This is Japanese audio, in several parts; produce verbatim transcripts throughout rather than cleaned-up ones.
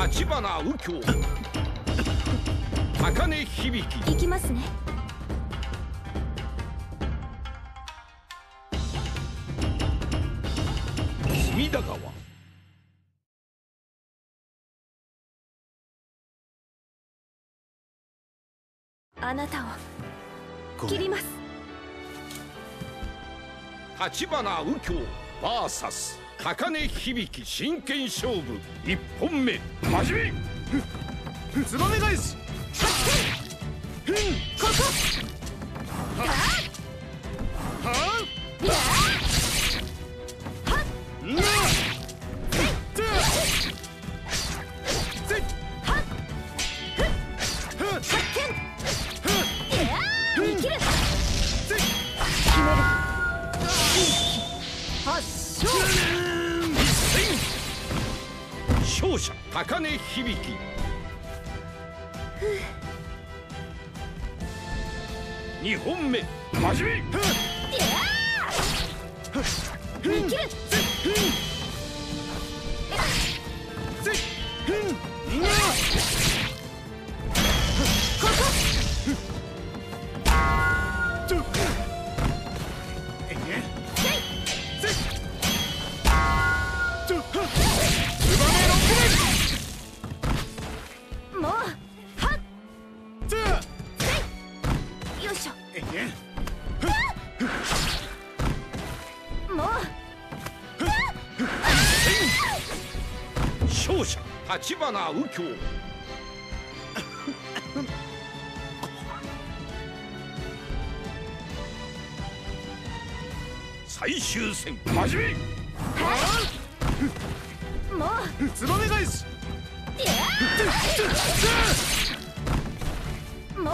立花右京、高根響。 行きますね。 隅田川。 あなたを切ります。 立花右京 ブイエス 高根響、真剣勝負いっぽんめ始め。 ツバメ返し。 ここ。はあ。はあ。 勝者高根響。にほんめ始め。勝者立花右京。最終戦始め。 もうツバメ返し。 もう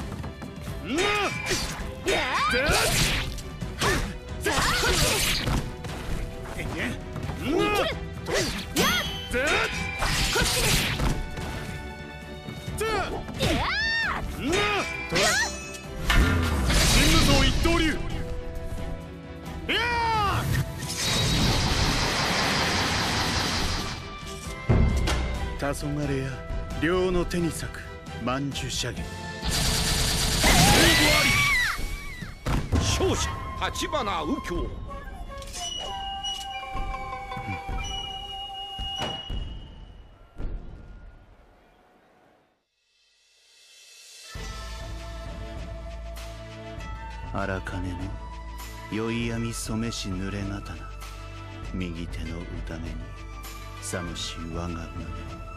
一刀流。黄昏や両の手に咲く曼珠射撃。 勝者立花右京。 荒金の宵闇染めし濡れ刀、右手の歌目に寒し我が胸。